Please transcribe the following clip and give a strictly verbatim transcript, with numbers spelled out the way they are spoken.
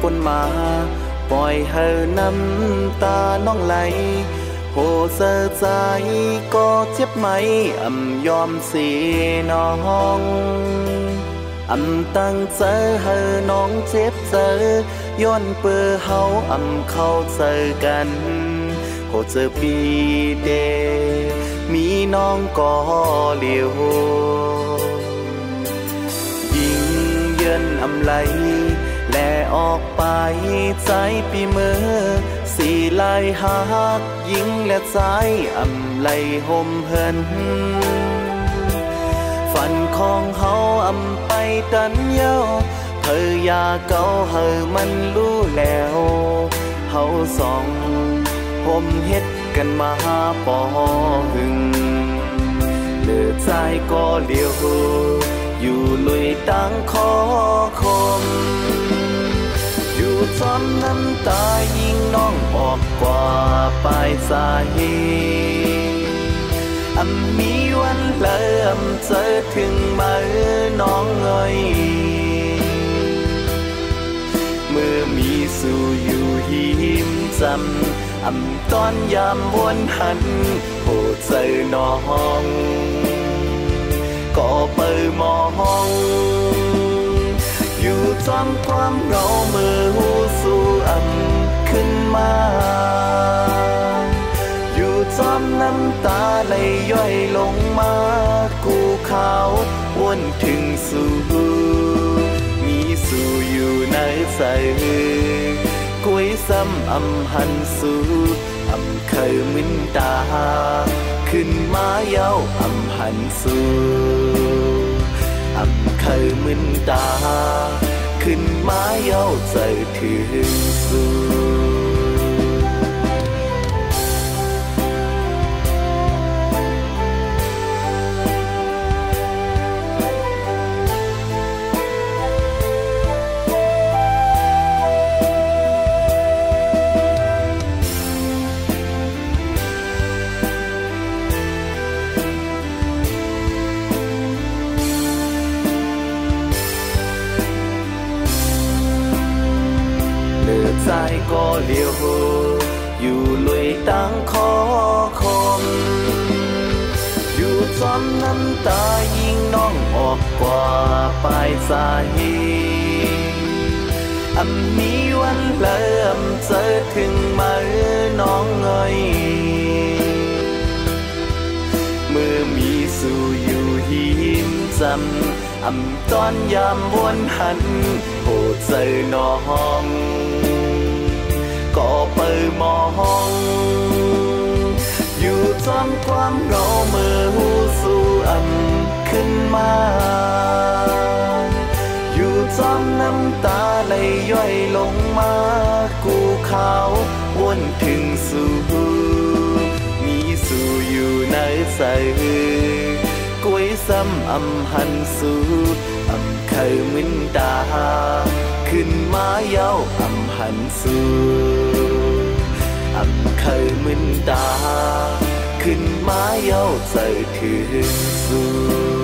นมาปล่อยให้น้ำตาน้องไหลโหเสียใจก็เจ็บไหมอำยอมสีน้องอำตั้งใจให้น้องเจ็บเจอย้อนเปื้อเฮาอำเข้าเจอกันโหเจอปีเดมีน้องก็เลี้ยวยิงเยินอำไหลและออกไปใจปีมือสีลายหักยิงและใจอำไหลห่มเหินฝันของเฮาอำไปตันเย้าเธออยากเก่าเฮอมันรู้แล้วเฮาสองห่มเฮ็ดกันมาปอหึงเหลือใจก็เลี้ยวอยู่ลุยตั้งคอคมอยู่จอมน้ำตายิ่งน้องออกกว่าปลายสายอำมีวันเลิมเจอถึงมือน้องเอ่ยเมื่อมีสู่อยู่หิมจำอำตอนยามวนหันโหเจอน้องก็เปิดมองอยู่จอมความเหงาเมื่อหูสู่อำขึ้นมาอยู่จอมน้ำตาไหลย่อยลงมากูขาววนถึงสู่มีสู่อยู่ในใจกุยซ้ำอำหันสู่อำเคยมึนตาขึ้นมาเย้าอำหันสู่อำเคยมึนตาขึ้นมาเย้าใจถึงสู่ใจก็เลี้ยวอยู่ลุยตั้งคอคมอยู่จอมน้ำตายิ่งน้องออกกว่าปลายสายอำมีวันเลิมเจอถึงมือน้องเอ่ยเมื่อมีสู่อยู่หิมจำอำตอนยามวนหันโหเจอน้องก็เปิดมองอยู่จอมความเหงาเมื่อหูสู่อำขึ้นมาอยู่จอมน้ำตาไหลย่อยลงมากูขาววนถึงสู่มีสู่อยู่ในใจกุยซ้ำอำหันสู่อำเคยมึนตาขึ้นมาเย้าอำหันสู่อำเคยมึนตาขึ้นมาเย้าใจถึงสู่